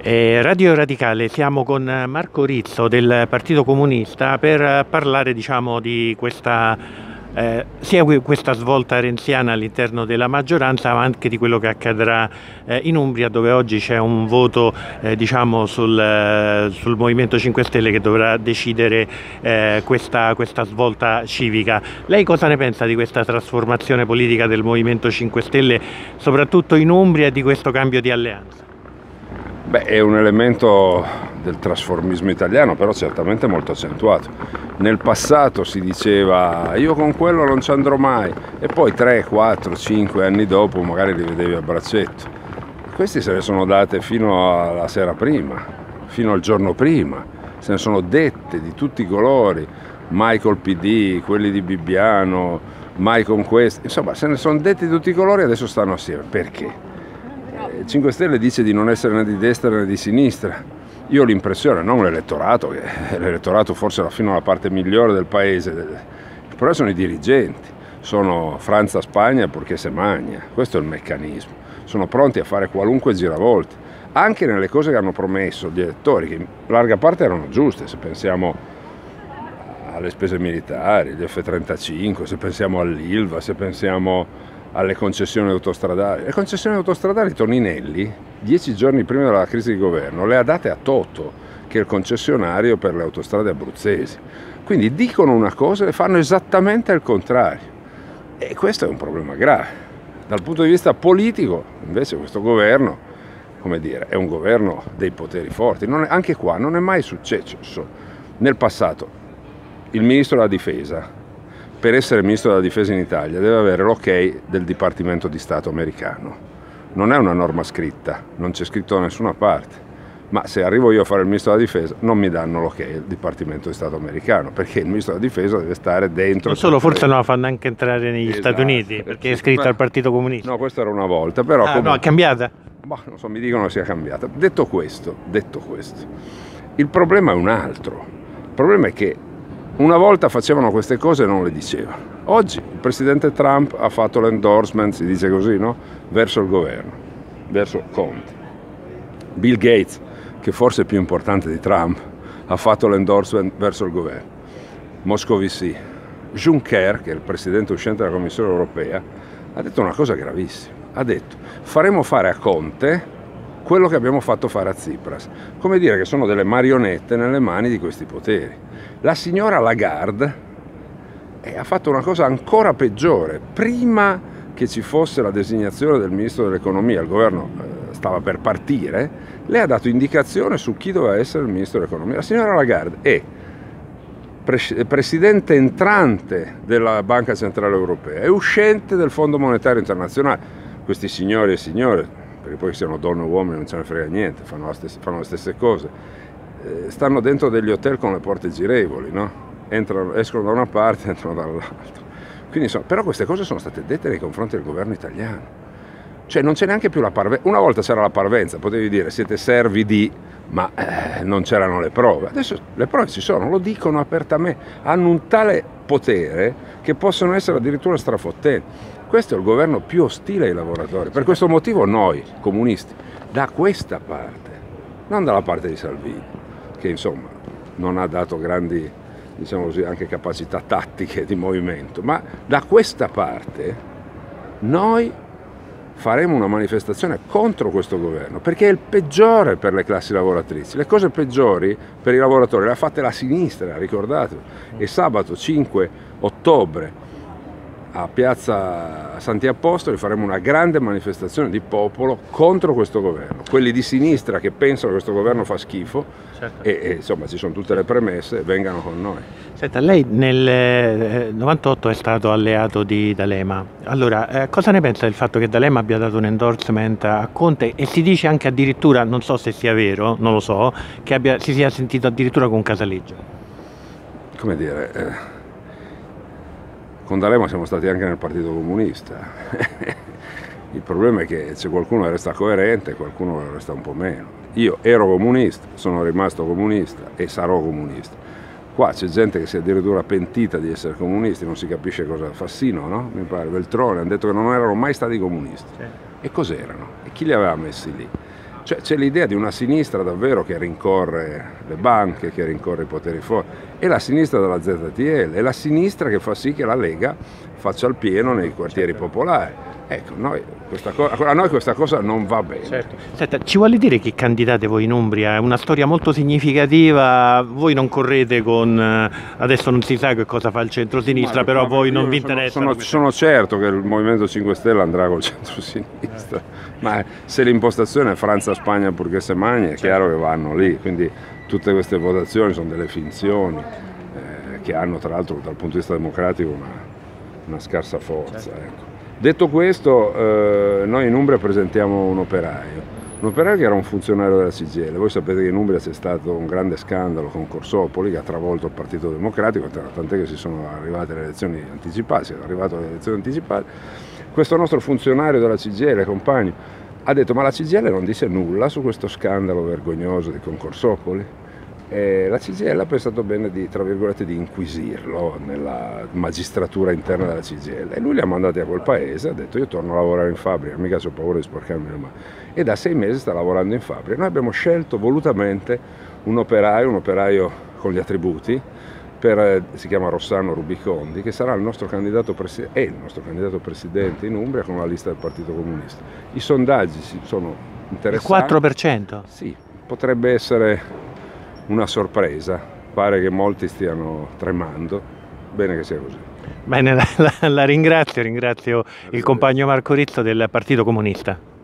Radio Radicale, siamo con Marco Rizzo del Partito Comunista per parlare, diciamo, di questa questa svolta renziana all'interno della maggioranza, ma anche di quello che accadrà in Umbria, dove oggi c'è un voto diciamo sul Movimento 5 Stelle che dovrà decidere questa svolta civica. Lei cosa ne pensa di questa trasformazione politica del Movimento 5 Stelle, soprattutto in Umbria, e di questo cambio di alleanza? Beh, è un elemento del trasformismo italiano, però certamente molto accentuato. Nel passato si diceva io con quello non ci andrò mai, e poi 3, 4, 5 anni dopo magari li vedevi a braccetto. Questi se ne sono date fino alla sera prima, fino al giorno prima, se ne sono dette di tutti i colori, mai col PD, quelli di Bibbiano, mai con questi, insomma se ne sono detti di tutti i colori e adesso stanno assieme. Perché? 5 Stelle dice di non essere né di destra né di sinistra. Io ho l'impressione, non l'elettorato, che l'elettorato forse è fino alla parte migliore del paese, però sono i dirigenti, sono Franza Spagna purché se magna, questo è il meccanismo, sono pronti a fare qualunque giravolte, anche nelle cose che hanno promesso gli elettori, che in larga parte erano giuste, se pensiamo alle spese militari, gli F-35, se pensiamo all'Ilva, se pensiamo alle concessioni autostradali. Le concessioni autostradali Toninelli, 10 giorni prima della crisi di governo, le ha date a Toto, che è il concessionario per le autostrade abruzzesi. Quindi dicono una cosa e fanno esattamente il contrario. E questo è un problema grave. Dal punto di vista politico, invece, questo governo, come dire, è un governo dei poteri forti. Anche qua non è mai successo. Nel passato, il ministro della difesa, per essere ministro della difesa in Italia deve avere l'ok del Dipartimento di Stato americano. Non è una norma scritta, non c'è scritto da nessuna parte, ma se arrivo io a fare il ministro della difesa non mi danno l'ok del Dipartimento di Stato americano, perché il ministro della difesa deve stare dentro. Non solo, forse non la fanno anche entrare negli Stati Uniti, perché è scritto al Partito Comunista. No, questo era una volta, però comunque, no, è cambiata? Boh, non so, mi dicono sia cambiata. Detto questo, il problema è un altro. Il problema è che una volta facevano queste cose e non le dicevano. Oggi il presidente Trump ha fatto l'endorsement, si dice così, no? Verso il governo, verso Conte. Bill Gates, che forse è più importante di Trump, ha fatto l'endorsement verso il governo. Moscovici. Juncker, che è il presidente uscente della Commissione europea, ha detto una cosa gravissima. Ha detto faremo fare a Conte quello che abbiamo fatto fare a Tsipras. Come dire che sono delle marionette nelle mani di questi poteri. La signora Lagarde ha fatto una cosa ancora peggiore. Prima che ci fosse la designazione del ministro dell'economia, il governo stava per partire, lei ha dato indicazione su chi doveva essere il ministro dell'economia. La signora Lagarde è presidente entrante della Banca Centrale Europea, è uscente del Fondo Monetario Internazionale. Questi signori e signore, perché poi siano donne o uomini non ce ne frega niente, fanno le stesse cose, stanno dentro degli hotel con le porte girevoli, no? Escono da una parte e entrano dall'altra. Quindi, però queste cose sono state dette nei confronti del governo italiano. Cioè non c'è neanche più la parvenza. Una volta c'era la parvenza, potevi dire siete servi di, ma non c'erano le prove. Adesso le prove ci sono, lo dicono apertamente, hanno un tale potere che possono essere addirittura strafottenti. Questo è il governo più ostile ai lavoratori. Per questo motivo noi, comunisti, da questa parte, non dalla parte di Salvini, che insomma non ha dato grandi, diciamo così, anche capacità tattiche di movimento, ma da questa parte noi faremo una manifestazione contro questo governo, perché è il peggiore per le classi lavoratrici. Le cose peggiori per i lavoratori le ha fatte la sinistra, ricordatevi. E sabato 5 ottobre a Piazza Santi Apostoli faremo una grande manifestazione di popolo contro questo governo. Quelli di sinistra che pensano che questo governo fa schifo, certo. e insomma ci sono tutte le premesse, vengano con noi. Senta, lei nel 98 è stato alleato di D'Alema. Allora, cosa ne pensa del fatto che D'Alema abbia dato un endorsement a Conte, e si dice anche addirittura, non so se sia vero, non lo so, che si sia sentito addirittura con Casaleggio? Come dire, con D'Alema siamo stati anche nel Partito Comunista. Il problema è che c'è qualcuno che resta coerente e qualcuno che resta un po' meno. Io ero comunista, sono rimasto comunista e sarò comunista. Qua c'è gente che si è addirittura pentita di essere comunisti, non si capisce cosa. Fassino, no? Mi pare, Veltroni, hanno detto che non erano mai stati comunisti. E cos'erano? E chi li aveva messi lì? Cioè, c'è l'idea di una sinistra davvero che rincorre le banche, che rincorre i poteri forti, è la sinistra della ZTL, è la sinistra che fa sì che la Lega faccia il pieno nei quartieri popolari. Ecco, a noi questa cosa non va bene. Certo. Senta, ci vuole dire chi candidate voi in Umbria? È una storia molto significativa, voi non correte con, adesso non si sa che cosa fa il centro-sinistra, però voi non vi interessa. Sono certo che il Movimento 5 Stelle andrà col centro-sinistra, ma se l'impostazione è Francia-Spagna purché se magna, è chiaro che vanno lì, quindi tutte queste votazioni sono delle finzioni che hanno tra l'altro dal punto di vista democratico una scarsa forza. Ecco. Detto questo, noi in Umbria presentiamo un operaio che era un funzionario della CGIL. Voi sapete che in Umbria c'è stato un grande scandalo con Corsopoli che ha travolto il Partito Democratico, tant'è che si sono arrivate le elezioni anticipate, Questo nostro funzionario della CGIL, compagno, ha detto: ma la CGIL non dice nulla su questo scandalo vergognoso di Corsopoli? E la CGIL ha pensato bene di, tra virgolette, di inquisirlo nella magistratura interna della CGIL, e lui li ha mandati a quel paese, ha detto: io torno a lavorare in fabbrica, mica ho paura di sporcarmi le mani, e da 6 mesi sta lavorando in fabbrica. Noi abbiamo scelto volutamente un operaio con gli attributi, si chiama Rossano Rubicondi, che sarà il nostro candidato presidente in Umbria con la lista del Partito Comunista. I sondaggi sono interessanti. Il 4%? Sì, potrebbe essere una sorpresa, pare che molti stiano tremando, bene che sia così. Bene, la ringrazio il compagno Marco Rizzo del Partito Comunista.